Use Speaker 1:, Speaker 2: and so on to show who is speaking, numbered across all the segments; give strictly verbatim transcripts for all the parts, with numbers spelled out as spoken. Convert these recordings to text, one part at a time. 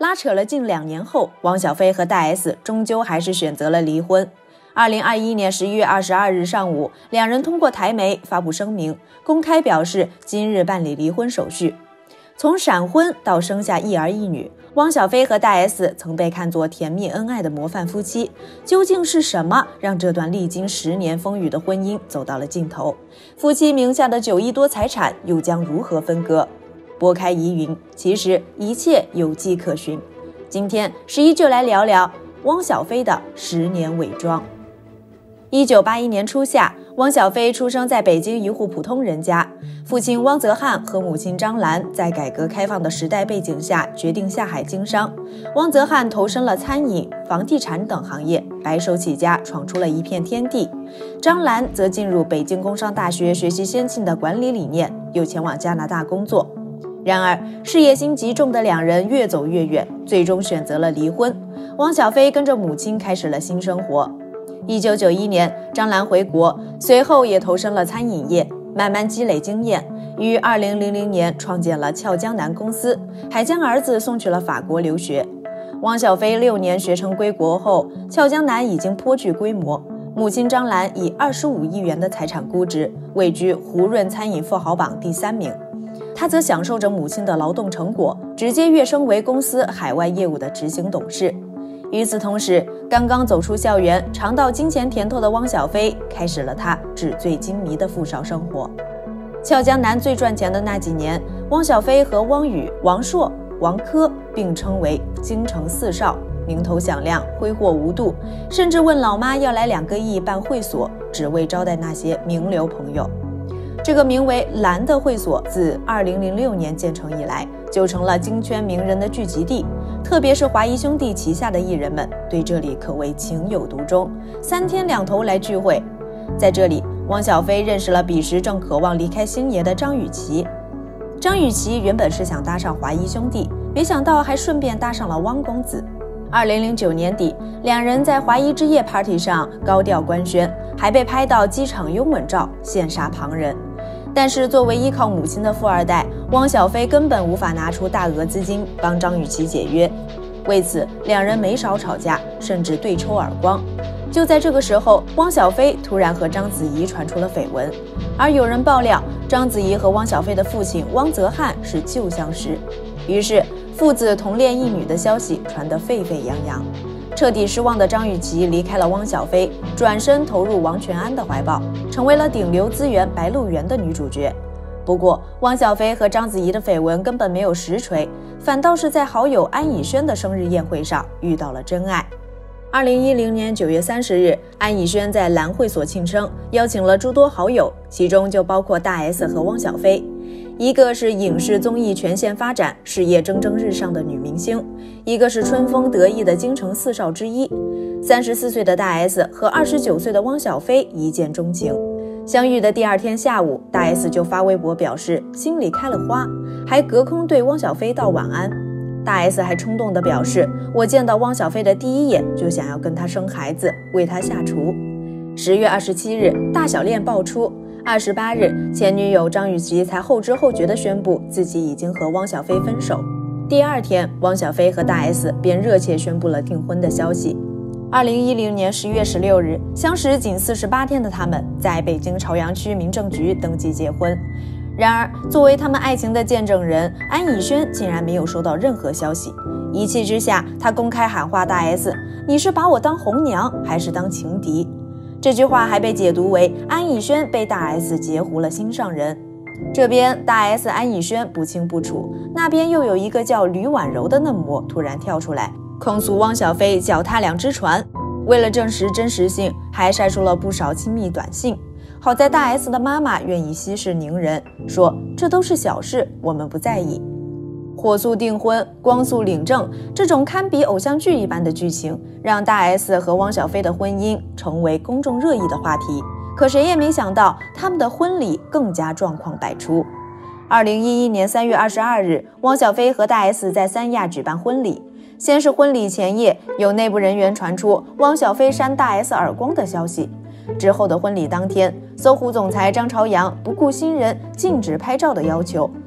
Speaker 1: 拉扯了近两年后，汪小菲和大 S 终究还是选择了离婚。二零二一年十一月二十二日上午，两人通过台媒发布声明，公开表示今日办理离婚手续。从闪婚到生下一儿一女，汪小菲和大 S 曾被看作甜蜜恩爱的模范夫妻。究竟是什么让这段历经十年风雨的婚姻走到了尽头？夫妻名下的九亿多财产又将如何分割？拨开疑云，其实一切有迹可循。今天十一就来聊聊汪小菲的十年伪装。一九八一年初夏，汪小菲出生在北京一户普通人家，父亲汪泽汉和母亲张兰在改革开放的时代背景下决定下海经商。汪泽汉投身了餐饮、房地产等行业，白手起家，闯出了一片天地。张兰则进入北京工商大学学习先进的管理理念，又前往加拿大工作。然而，事业心极重的两人越走越远，最终选择了离婚。汪小菲跟着母亲开始了新生活。一九九一年，张兰回国，随后也投身了餐饮业，慢慢积累经验。于二零零零年创建了俏江南公司，还将儿子送去了法国留学。汪小菲六年学成归国后，俏江南已经颇具规模。母亲张兰以二十五亿元的财产估值，位居胡润餐饮富豪榜第三名。他则享受着母亲的劳动成果，直接跃升为公司海外业务的执行董事。与此同时，刚刚走出校园，尝到金钱甜头的汪小菲开始了他纸醉金迷的富少生活。俏江南最赚钱的那几年，汪小菲和汪宇、王朔、王珂并称为京城四少，名头响亮，挥霍无度，甚至问老妈要来两个亿办会所，只为招待那些名流朋友。这个名为蓝的会所自二零零六年建成以来，就成了京圈名人的聚集地，特别是华谊兄弟旗下的艺人们对这里可谓情有独钟，三天两头来聚会。在这里，汪小菲认识了彼时正渴望离开星爷的张雨绮。张雨绮原本是想搭上华谊兄弟，没想到还顺便搭上了汪公子。二零零九年底，两人在华谊之夜 party 上高调官宣，还被拍到机场拥吻照，羡煞旁人。但是作为依靠母亲的富二代，汪小菲根本无法拿出大额资金帮张雨绮解约，为此两人没少吵架，甚至对抽耳光。就在这个时候，汪小菲突然和章子怡传出了绯闻，而有人爆料章子怡和汪小菲的父亲汪泽汉是旧相识，于是父子同恋一女的消息传得沸沸扬扬。彻底失望的张雨绮离开了汪小菲，转身投入王全安的怀抱，成为了顶流资源白鹿原的女主角。不过，汪小菲和章子怡的绯闻根本没有实锤，反倒是在好友安以轩的生日宴会上遇到了真爱。二零一零年九月三十日，安以轩在蓝会所庆生，邀请了诸多好友，其中就包括大 S 和汪小菲。一个是影视综艺全线发展、事业蒸蒸日上的女明星，一个是春风得意的京城四少之一。三十四岁的大 S 和二十九岁的汪小菲一见钟情，相遇的第二天下午，大 S 就发微博表示心里开了花，还隔空对汪小菲道晚安。大 S 还冲动地表示，我见到汪小菲的第一眼就想要跟他生孩子，为他下厨。十月二十七日，大小恋爆出。二十八日，前女友张雨绮才后知后觉地宣布自己已经和汪小菲分手。第二天，汪小菲和大 S 便热切宣布了订婚的消息。二零一零年十月十六日，相识仅四十八天的他们在北京朝阳区民政局登记结婚。然而，作为他们爱情的见证人，安以轩竟然没有收到任何消息。一气之下，他公开喊话大 S：“ 你是把我当红娘，还是当情敌？”这句话还被解读为安以轩被大 S 截胡了心上人。这边大 S 安以轩不清不楚，那边又有一个叫吕婉柔的嫩模突然跳出来控诉汪小菲脚踏两只船。为了证实真实性，还晒出了不少亲密短信。好在大 S 的妈妈愿意息事宁人，说这都是小事，我们不在意。火速订婚，光速领证，这种堪比偶像剧一般的剧情，让大 S 和汪小菲的婚姻成为公众热议的话题。可谁也没想到，他们的婚礼更加状况百出。二零一一年三月二十二日，汪小菲和大 S 在三亚举办婚礼。先是婚礼前夜，有内部人员传出汪小菲扇大 S 耳光的消息。之后的婚礼当天，搜狐总裁张朝阳不顾新人禁止拍照的要求，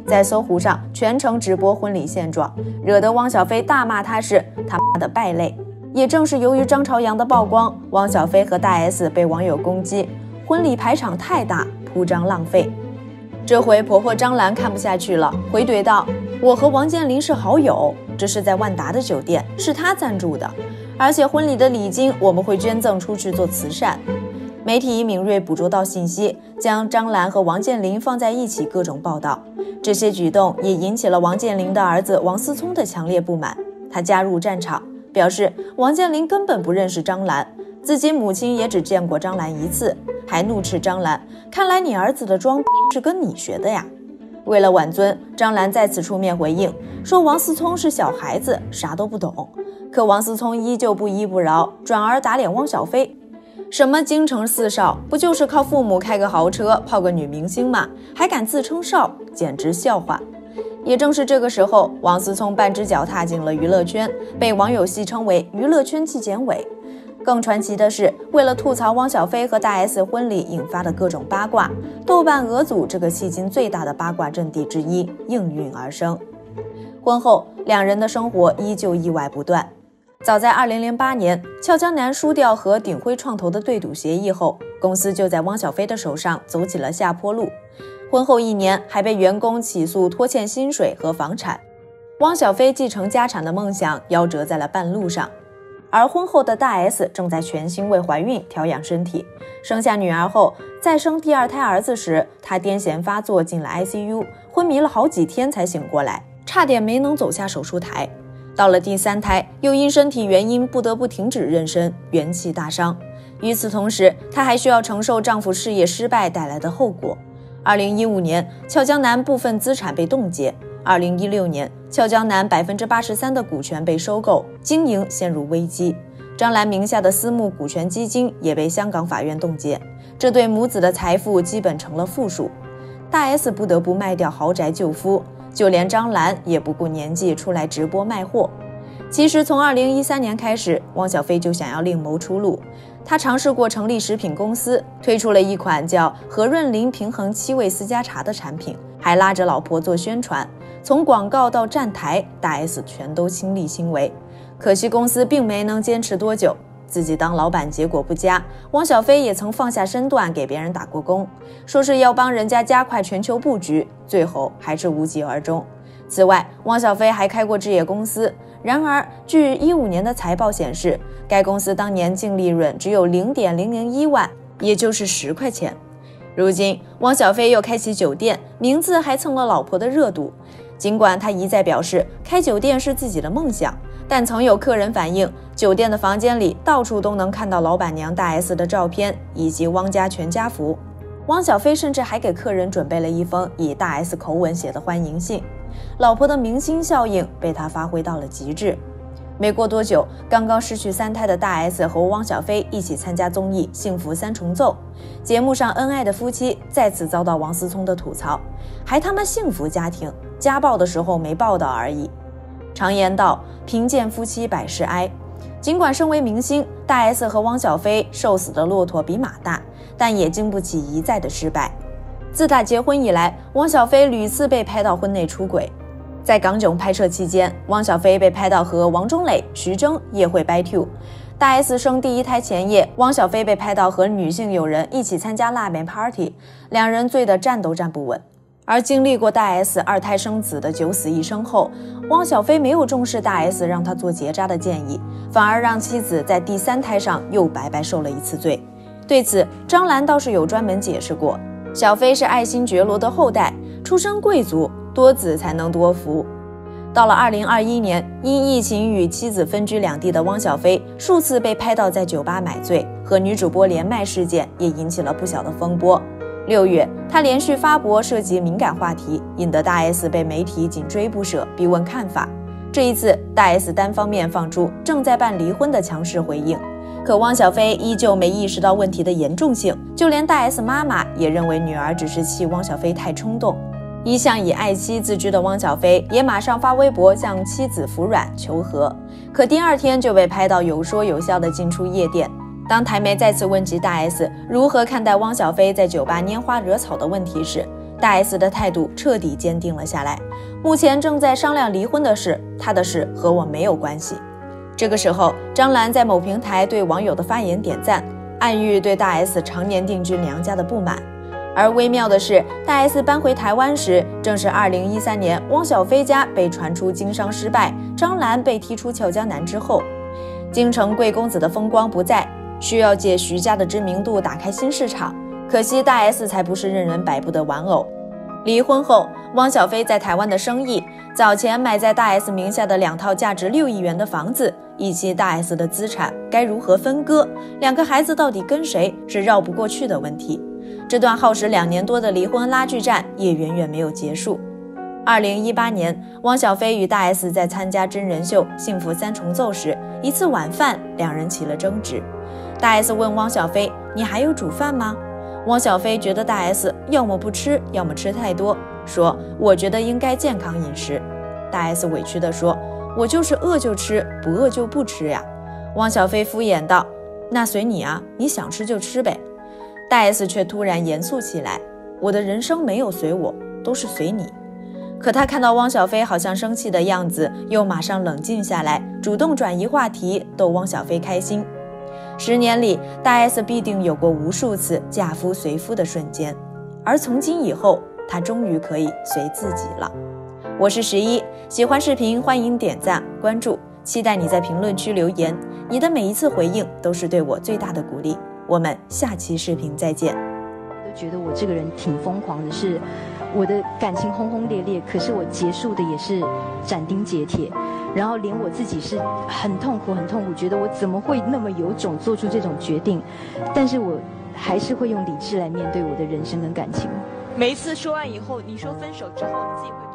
Speaker 1: 在搜狐上全程直播婚礼现状，惹得汪小菲大骂他是他妈的败类。也正是由于张朝阳的曝光，汪小菲和大 S 被网友攻击婚礼排场太大，铺张浪费。这回婆婆张兰看不下去了，回怼道：“我和王健林是好友，这是在万达的酒店，是他赞助的，而且婚礼的礼金我们会捐赠出去做慈善。”媒体敏锐捕捉到信息，将张兰和王健林放在一起各种报道。这些举动也引起了王健林的儿子王思聪的强烈不满，他加入战场，表示王健林根本不认识张兰，自己母亲也只见过张兰一次，还怒斥张兰：“看来你儿子的装是跟你学的呀。”为了挽尊，张兰再次出面回应，说王思聪是小孩子，啥都不懂。可王思聪依旧不依不饶，转而打脸汪小菲。什么京城四少，不就是靠父母开个豪车泡个女明星吗？还敢自称少，简直笑话。也正是这个时候，王思聪半只脚踏进了娱乐圈，被网友戏称为娱乐圈纪检委。更传奇的是，为了吐槽汪小菲和大 S 婚礼引发的各种八卦，豆瓣俄组这个迄今最大的八卦阵地之一应运而生。婚后，两人的生活依旧意外不断。早在二零零八年，俏江南输掉和鼎晖创投的对赌协议后，公司就在汪小菲的手上走起了下坡路。婚后一年，还被员工起诉拖欠薪水和房产，汪小菲继承家产的梦想夭折在了半路上。而婚后的大 S 正在全心为怀孕调养身体，生下女儿后，再生第二胎儿子时，她癫痫发作进了 I C U， 昏迷了好几天才醒过来，差点没能走下手术台。到了第三胎，又因身体原因不得不停止妊娠，元气大伤。与此同时，她还需要承受丈夫事业失败带来的后果。二零一五年，俏江南部分资产被冻结。二零一六年，俏江南百分之八十三的股权被收购，经营陷入危机。张兰名下的私募股权基金也被香港法院冻结，这对母子的财富基本成了负数。大 S 不得不卖掉豪宅救夫。就连张兰也不顾年纪出来直播卖货。其实从二零一三年开始，汪小菲就想要另谋出路。他尝试过成立食品公司，推出了一款叫和润林平衡七味私家茶的产品，还拉着老婆做宣传，从广告到站台，大 S 全都亲力亲为。可惜公司并没能坚持多久，自己当老板结果不佳。汪小菲也曾放下身段给别人打过工，说是要帮人家加快全球布局，最后还是无疾而终。此外，汪小菲还开过置业公司，然而据一五年的财报显示，该公司当年净利润只有 零点零零一万，也就是十块钱。如今汪小菲又开起酒店，名字还蹭了老婆的热度。尽管他一再表示开酒店是自己的梦想，但曾有客人反映，酒店的房间里到处都能看到老板娘大 S 的照片以及汪家全家福。汪小菲甚至还给客人准备了一封以大 S 口吻写的欢迎信。老婆的明星效应被他发挥到了极致。没过多久，刚刚失去三胎的大 S 和汪小菲一起参加综艺《幸福三重奏》，节目上恩爱的夫妻再次遭到王思聪的吐槽，还他妈幸福家庭，家暴的时候没报道而已。常言道，贫贱夫妻百事哀。尽管身为明星，大 S 和汪小菲瘦死的骆驼比马大，但也经不起一再的失败。自打结婚以来，汪小菲屡次被拍到婚内出轨。在港囧拍摄期间，汪小菲被拍到和王中磊、徐峥夜会掰 Q。大 S 生第一胎前夜，汪小菲被拍到和女性友人一起参加腊梅 party， 两人醉得站都站不稳。而经历过大 S 二胎生子的九死一生后，汪小菲没有重视大 S 让他做结扎的建议，反而让妻子在第三胎上又白白受了一次罪。对此，张兰倒是有专门解释过，小菲是爱新觉罗的后代，出身贵族，多子才能多福。到了二零二一年，因疫情与妻子分居两地的汪小菲数次被拍到在酒吧买醉，和女主播连麦事件也引起了不小的风波。六月，他连续发博涉及敏感话题，引得大 S 被媒体紧追不舍，逼问看法。这一次，大 S 单方面放出正在办离婚的强势回应，可汪小菲依旧没意识到问题的严重性，就连大 S 妈妈也认为女儿只是气汪小菲太冲动。一向以爱妻自居的汪小菲也马上发微博向妻子服软求和，可第二天就被拍到有说有笑地进出夜店。当台媒再次问及大 S 如何看待汪小菲在酒吧拈花惹草的问题时， 大 S 的态度彻底坚定了下来。目前正在商量离婚的事，他的事和我没有关系。这个时候，张兰在某平台对网友的发言点赞，暗喻对大 S 常年定居娘家的不满。而微妙的是，大 S 搬回台湾时，正是二零一三年汪小菲家被传出经商失败，张兰被踢出俏江南之后，京城贵公子的风光不再，需要借徐家的知名度打开新市场。可惜大 S 才不是任人摆布的玩偶。离婚后，汪小菲在台湾的生意，早前买在大 S 名下的两套价值六亿元的房子，以及大 S 的资产该如何分割，两个孩子到底跟谁，是绕不过去的问题。这段耗时两年多的离婚拉锯战也远远没有结束。二零一八年，汪小菲与大 S 在参加真人秀《幸福三重奏》时，一次晚饭，两人起了争执。大 S 问汪小菲：“你还有煮饭吗？”汪小菲觉得大 S 要么不吃，要么吃太多，说：“我觉得应该健康饮食。”大 S 委屈地说：“我就是饿就吃，不饿就不吃呀。”汪小菲敷衍道：“那随你啊，你想吃就吃呗。”大 S 却突然严肃起来：“我的人生没有随我，都是随你。”可他看到汪小菲好像生气的样子，又马上冷静下来，主动转移话题，逗汪小菲开心。十年里，大 S 必定有过无数次嫁夫随夫的瞬间，而从今以后，她终于可以随自己了。我是十一，喜欢视频欢迎点赞关注，期待你在评论区留言，你的每一次回应都是对我最大的鼓励。我们下期视频再见。
Speaker 2: 我都觉得我这个人挺疯狂的，是我的感情轰轰烈烈，可是我结束的也是斩钉截铁，然后连我自己是很痛苦很痛苦，觉得我怎么会那么有种做出这种决定，但是我还是会用理智来面对我的人生跟感情。
Speaker 3: 每一次说完以后，你说分手之后，你自己会